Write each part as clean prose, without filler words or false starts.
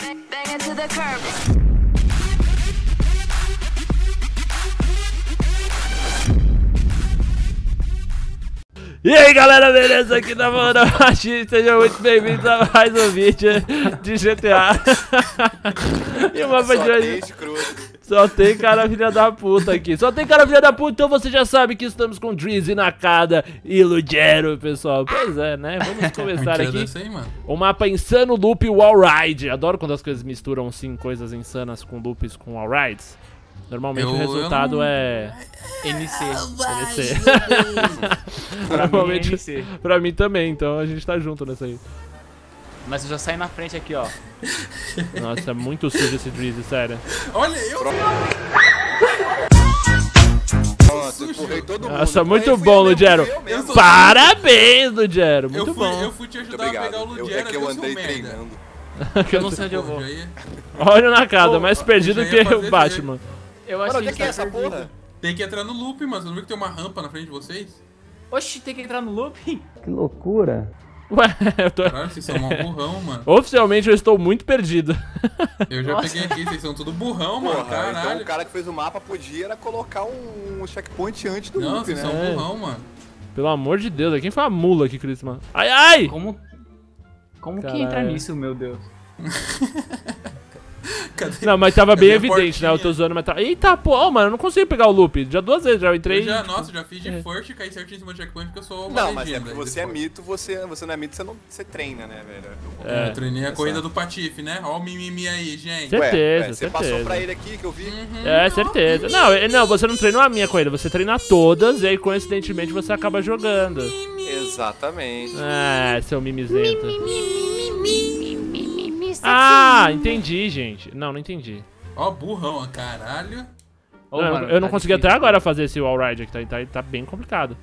E aí galera, beleza? Aqui tá falando a Machine, sejam muito bem-vindos a mais um vídeo de GTA. E o mapa de hoje só tem cara filha da puta aqui. Só tem cara filha da puta, então você já sabe que estamos com Drizzy, Nakada e Lugero, pessoal. Pois é, né? Vamos começar aqui. O mapa Insano Loop Wall Ride. Adoro quando as coisas misturam, sim, coisas insanas com loops com wall rides. Normalmente o resultado é... NC. Normalmente NC. Pra mim também, então a gente tá junto nessa aí. Mas eu já saí na frente aqui, ó. Nossa, é muito sujo esse Drizzy, sério. Olha, eu... Nossa, muito bom, Lugero. Parabéns, Lugero. Muito bom. Eu fui te ajudar a pegar o Lugero, que eu andei treinando. Eu não sei onde eu vou. Olha o Nakada, mais perdido que o Batman. Eu acho que é essa porra? Tem que entrar no loop, mano. Você não viu que tem uma rampa na frente de vocês? Oxi, tem que entrar no loop? Que loucura. Ué, eu tô... Caralho, vocês são um burrão, mano. Oficialmente eu estou muito perdido. Eu já peguei aqui, vocês são tudo burrão, mano. Caralho. Então o cara que fez o mapa podia era colocar um checkpoint antes do não, loop, vocês né? são burrão, mano. Pelo amor de Deus, quem foi a mula aqui, Crisman? Ai, ai! Como que entra nisso, meu Deus? Cadê? Não, mas tava bem evidente, né? Eu tô zoando, mas tá... Eita, pô, mano, eu não consigo pegar o loop. Já 2 vezes, já entrei... Nossa, já fiz de first e caí certinho em cima do checkpoint porque eu sou uma Não, mas legenda. é porque você é mito, você não é mito, você treina, né, velho? Eu treinei a corrida do Patife, né? Ó o mimimi aí, gente. Certeza, você passou pra ele aqui que eu vi? É, certeza. Não, você não treinou a minha corrida, você treina todas e aí, coincidentemente, você acaba jogando. Exatamente. É, seu mimizento. Ah, entendi, gente. Não entendi. Ó, burrão, ó, caralho. Ô, não, mano, eu não tá consegui difícil, até agora fazer esse wall ride aqui, tá bem complicado.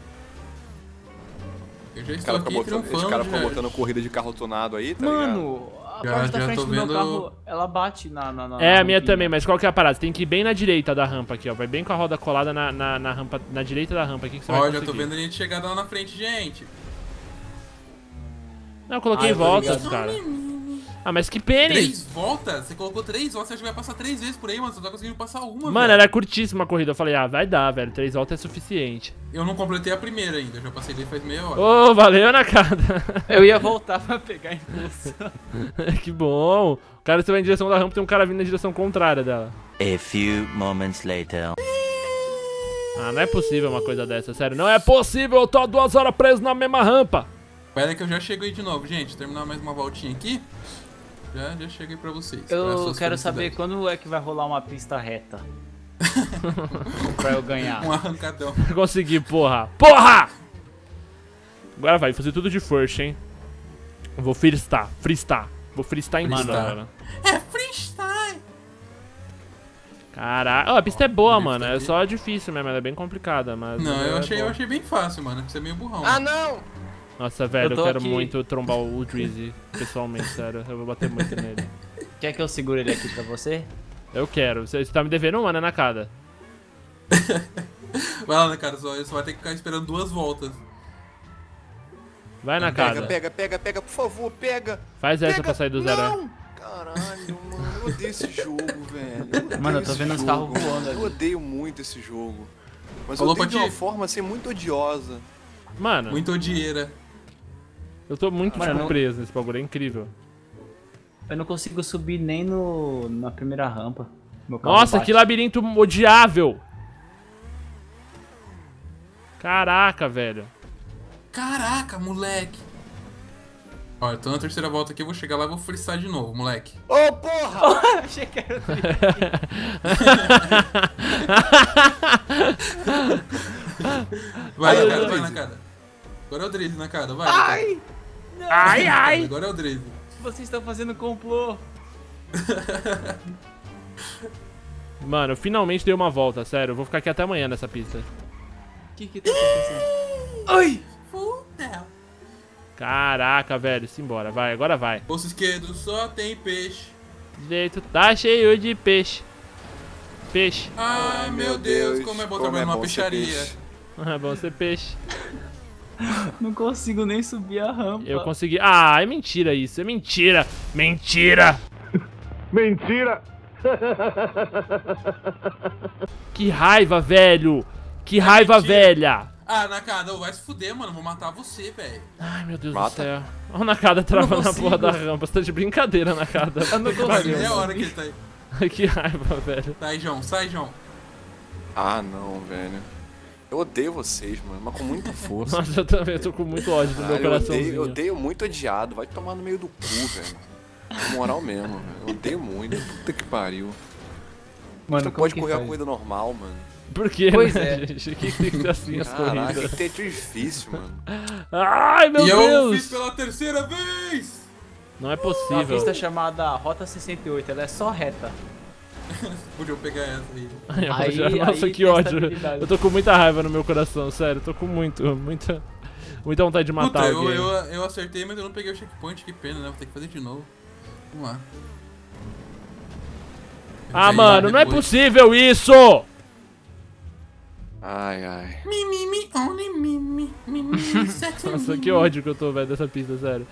Eu já Esse estou cara aqui triunfando. esse cara ficou botando corrida de carro tunado aí, tá ligado? Mano, a parte da frente do meu carro, ela bate na É, a minha também, mas qual que é a parada? Você tem que ir bem na direita da rampa aqui, ó. Vai bem com a roda colada na rampa, na direita da rampa aqui que você vai conseguir. Ó, já tô vendo a linha de chegada lá na frente, gente. Não, eu coloquei voltas, cara. Ah, mas que pênis! 3 voltas? Você colocou 3 voltas, você acha que vai passar 3 vezes por aí, mano. Você não tá conseguindo passar uma, Mano, velho. era curtíssima a corrida. Eu falei, ah, vai dar, velho. 3 voltas é suficiente. Eu não completei a primeira ainda, eu já passei daí faz meia hora. Ô, valeu, Nakada. Eu ia voltar pra pegar impulso. Que bom. O cara, você vai em direção da rampa, tem um cara vindo na direção contrária dela. A few moments later. Ah, não é possível uma coisa dessa, sério. Não é possível, eu tô há 2 horas preso na mesma rampa. Pera que eu já chego aí de novo, gente. Terminar mais uma voltinha aqui. Já cheguei pra vocês. Eu quero saber quando é que vai rolar uma pista reta. Pra eu ganhar. Um arrancadão. Consegui, porra. Porra! Agora vai, fazer tudo de first, hein. Eu vou freestar. Vou freestar em tudo agora. É freestyle! Caraca, a pista é boa, mano. É só difícil mesmo, ela é bem complicada, mas... Não, eu achei bem fácil, mano. Você é meio burrão. Ah, não! Nossa, velho, eu quero aqui. muito trombar o Drizzy, pessoalmente, sério. Eu vou bater muito nele. Quer que eu segure ele aqui pra você? Eu quero. Você tá me devendo uma, né, Nakada? Vai lá, né, cara? Você vai ter que ficar esperando 2 voltas. Vai, Nakada. Pega, por favor, pega! Faz essa pra sair do zero. Não! Caralho, mano, eu odeio esse jogo, velho. Mano, eu tô vendo os carros voando ali. Eu odeio muito esse jogo. Mas Falou eu odeio de pra uma ti. forma assim muito odiosa. Mano, Muito odieira. eu tô muito Mano, não- preso nesse bagulho, é incrível. Eu não consigo subir nem na primeira rampa. Meu carro Nossa, bate. que labirinto odiável! Caraca, velho. Caraca, moleque. Ó, eu tô na terceira volta aqui, eu vou chegar lá e vou freestyle de novo, moleque. Ô, porra! Achei que era Vai, Ai, Nakada, ai. vai, Nakada. Agora é o Drizzy, Nakada, vai. Ai! Ai, ai! Agora é o Drizzy. Vocês estão fazendo complô. Mano, eu finalmente dei uma volta, sério. Eu vou ficar aqui até amanhã nessa pista. O que tá acontecendo? Ai! Fudeu. Caraca, velho, simbora. Vai, agora vai. Bolso esquerdo só tem peixe. Direito tá cheio de peixe. Peixe. Ai, meu Deus, como é bom trabalhar numa peixaria. É bom ser peixe. Não consigo nem subir a rampa. Eu consegui. Ah, é mentira isso. É mentira. Mentira! Mentira! Que raiva, velho! Que raiva, mentira. velha! Ah, Nakada, vai se fuder, mano. Vou matar você, velho. Ai, meu Deus Mata. do céu. Olha o Nakada travando na consigo. porra da rampa. Você tá de brincadeira, Nakada. Eu não consigo. É a hora que ele tá aí. Que raiva, velho. Sai, João. Sai, João. Ah, não, velho. Eu odeio vocês, mano, mas com muita força. Nossa, eu também tô com muito ódio no meu Caralho, eu coraçãozinho. odeio muito odiado. Vai tomar no meio do cu, velho. Na moral mesmo, velho. Eu odeio muito. Puta que pariu. Mano, Não como pode que correr a faz? corrida normal, mano. Por quê, Pois né, é. gente? O que tem que ser assim as Caraca, corridas? que tem difícil, mano. Ai, meu e eu Deus! fiz pela terceira vez! Não é Uma possível. pista chamada Rota 68, ela é só reta. Podia pegar essa aí. Ai, Aí- nossa, aí que tem ódio. estabilidade. Eu tô com muita raiva no meu coração, sério. Eu tô com muita vontade de matar Puta, alguém. eu acertei, mas eu não peguei o checkpoint. Que pena, né? Vou ter que fazer de novo. Vamos lá. Ah, Aí, mano, não é depois. possível isso! Ai, ai. Mimimi, only mimi, sexy Nossa, que ódio que eu tô, velho, dessa pista, sério.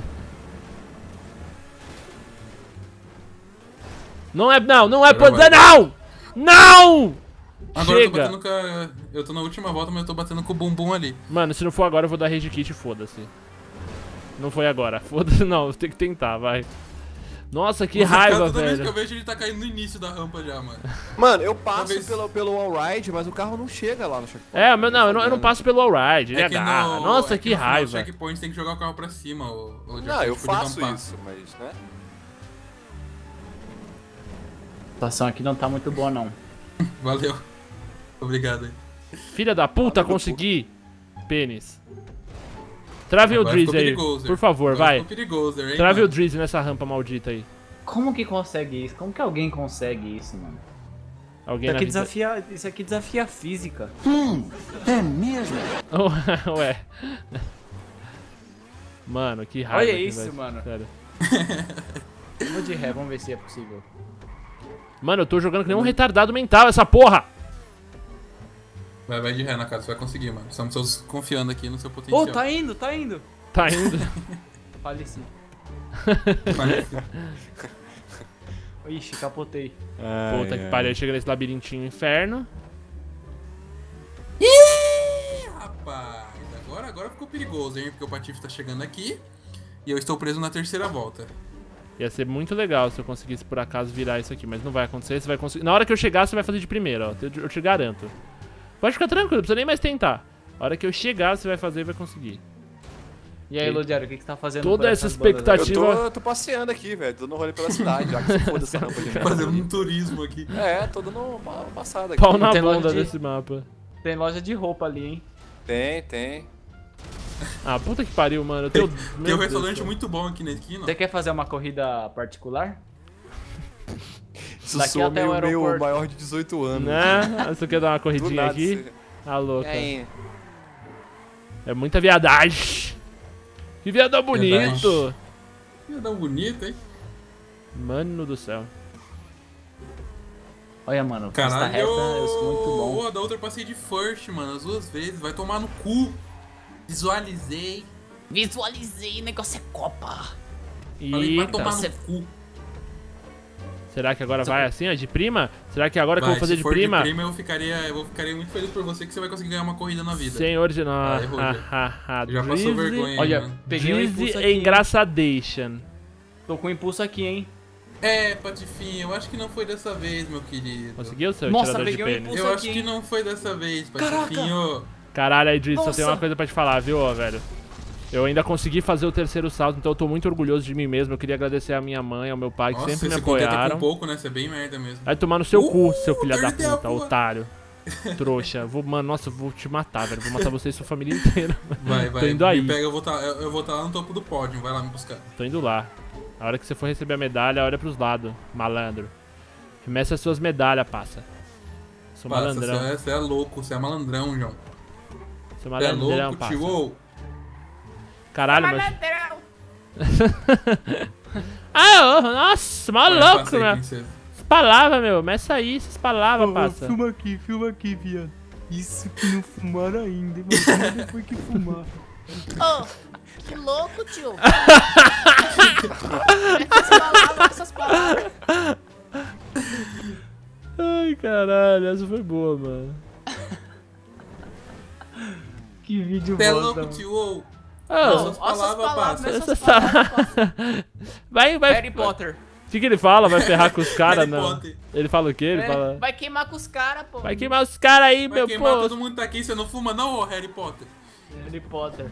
Não é, não é Agora poder, vai. não! Não! Agora eu tô Chega! batendo com a... Eu tô na última volta, mas eu tô batendo com o bumbum ali. Mano, se não for agora, eu vou dar rage kit e foda-se. Não foi agora, foda-se não, tem que tentar, vai. Nossa, que Nossa, raiva, cara, toda vez que velho. eu vejo ele tá caindo no início da rampa já, mano. Mano, eu passo Talvez- pelo all-ride, mas o carro não chega lá no checkpoint. É, mas não, eu não passo pelo all-ride, ele É que agarra. no- Nossa, é que no final do raiva. checkpoint tem que jogar o carro pra cima, ou Não, eu tipo, de faço rampar. isso, mas, né? A situação aqui não tá muito boa, não. Valeu. Obrigado aí. Filha da puta, consegui. Pênis. Trave o Agora Drizzy ficou aí, perigoso, por favor, Agora vai. ficou perigoso, hein, Trave o mano? Drizzy nessa rampa maldita aí. Como que consegue isso? Como que alguém consegue isso, mano? Alguém Isso na aqui, vida... isso aqui desafia a física. Ué. Mano, que raiva. Olha que isso, vai- mano. Sério. Eu vou de ré, vamos ver se é possível. Mano, eu tô jogando que nem um retardado mental essa porra. Vai de ré na casa, você vai conseguir, mano. Estamos todos confiando aqui no seu potencial. Ô, tá indo, tá indo. Tá indo. Faleci. Mas- Ixi, capotei. Puta que pariu, chega nesse labirintinho inferno. Rapaz, agora ficou perigoso, hein? Porque o Patife tá chegando aqui e eu estou preso na terceira volta. Ia ser muito legal se eu conseguisse por acaso virar isso aqui, mas não vai acontecer, você vai conseguir. Na hora que eu chegar, você vai fazer de primeira, ó. Eu te garanto. Pode ficar tranquilo, não precisa nem mais tentar. A hora que eu chegar, você vai fazer e vai conseguir. E aí, Lodiário, o que você tá fazendo? Toda por essa essas bandas aí? expectativa- Eu tô passeando aqui, velho. Tô dando rolê pela cidade, já que se foda essa rampa de merda. Fazendo um turismo aqui. É, tô dando uma passada aqui. Pau na Tem loja bunda de- desse mapa. Tem loja de roupa ali, hein? Tem. Ah, puta que pariu, mano. Eu tenho... Tem Meu um Deus restaurante do céu. muito bom aqui na esquina. Você quer fazer uma corrida particular? Isso Daqui soa até o meio aeroporto. maior de 18 anos. Né? Você quer dar uma Do corridinha nada, aqui? você- Ah, louca. É, É muita viadagem. Que viadão bonito. Ia dar um bonito, hein? Mano do céu. Olha, mano, pista Caralho, reta, eu sou muito bom. Pô, da outra eu passei de first, mano, as duas vezes. Vai tomar no cu. Visualizei. Visualizei, negócio é Copa. Falei, vai Eita. tomar no cu. Será que agora vai assim, ó, de prima? Será que agora que eu Vai, vou fazer se de for prima? eu ficaria muito feliz por você que você vai conseguir ganhar uma corrida na vida. Senhor de nós. errou já passou Drizzy- vergonha, Olha, mano. peguei um Drizzy impulso aqui, hein? engraçadation. Tô com impulso aqui, hein? É, Patifinho, eu acho que não foi dessa vez, meu querido. Conseguiu, seu Nossa, tirador de peguei um pênis? impulso Eu aqui, acho que hein? não foi dessa vez, Patifinho. Caralho, aí, Drizzy, só Nossa. tenho uma coisa pra te falar, viu, ó, velho? Eu ainda consegui fazer o terceiro salto, então eu tô muito orgulhoso de mim mesmo. Eu queria agradecer a minha mãe, ao meu pai, que Nossa, sempre me você contenta apoiaram. com pouco, né? Você é bem merda mesmo. Vai tomar no seu cu, seu filho da perdeu a puta, porra. otário. Trouxa. Mano, nossa, eu vou te matar, velho. Vou matar você e sua família inteira. Vai, Tô indo aí. Me pega, eu vou estar lá no topo do pódio, vai lá me buscar. Tô indo lá. A hora que você for receber a medalha, olha pros lados, malandro. Remessa as suas medalhas, passa. Sou Passa, malandrão. você é louco, você é malandrão, João. Sou Você é malandrão, louco, passa. tio. Ô, Caralho, mas... Ah, nossa, maluco, passa aí, meu. princesa. Essas palavras, meu. Meça aí, essas palavras, passa. Filma aqui, viado. Isso que não fumaram ainda, mas depois que fumar. Ô, que louco, tio. Essas palavras. Caralho, essa foi boa, mano. Que vídeo Você é bosta, louco, mano. tio? Ô, Ah, Essas palavras, parça. essas palavras. vai. Harry Potter. O que ele fala? Vai ferrar com os caras, Harry não? Potter. Ele fala o quê? Ele fala... Vai queimar com os caras, pô. Vai queimar os caras aí, Vai meu queimar, pô. todo mundo tá aqui, você não fuma não, ô Harry Potter? Harry Potter.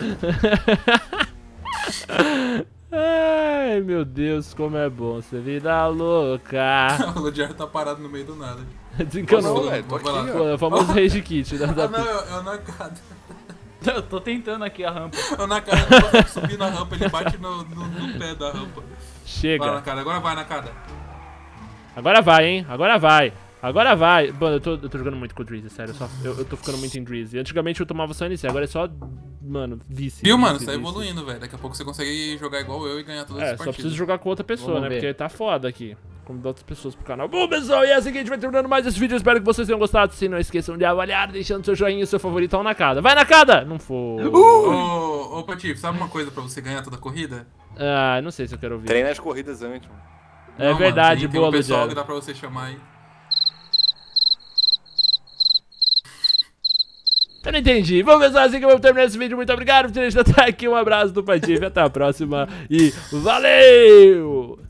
Ai, meu Deus, como é bom ser vida louca. O Lodiar tá parado no meio do nada. Desencanou. Nossa, velho, tô aqui, Vai lá. ó. Pô, é o famoso rage kit. Ah, não, é o Nakada. Eu tô tentando aqui a rampa. O Nakada não consegue subir na rampa, ele bate no pé da rampa. Vai, Chega. Nakada, agora vai, Nakada. Agora vai, hein? Agora vai. Agora vai. Mano, eu tô jogando muito com o Drizzy, sério. Eu tô ficando muito em Drizzy. Antigamente eu tomava só NC, agora é só, mano, vice. Viu, mano? vice, Você tá vice. evoluindo, velho. Daqui a pouco você consegue jogar igual eu e ganhar todas as É, só partidas. preciso jogar com outra pessoa, Vamos né? ver. Porque tá foda aqui. Convidar outras pessoas pro canal. Bom, pessoal, e é assim que a gente vai terminando mais esse vídeo. Espero que vocês tenham gostado. Se não esqueçam de avaliar, deixando seu joinha e seu favorito ao Nakada. Vai, Nakada! Não foi. Ô, Patife, sabe uma coisa pra você ganhar toda a corrida? Ah, não sei se eu quero ouvir. Treina as corridas antes, mano. É Não, verdade, mano, tem boa, um pessoal que Ludiano. dá pra você chamar aí. Eu não entendi. Bom, pessoal, assim que eu vou terminar esse vídeo. Muito obrigado por terem estado aqui. Um abraço do Patife. Até a próxima. E valeu!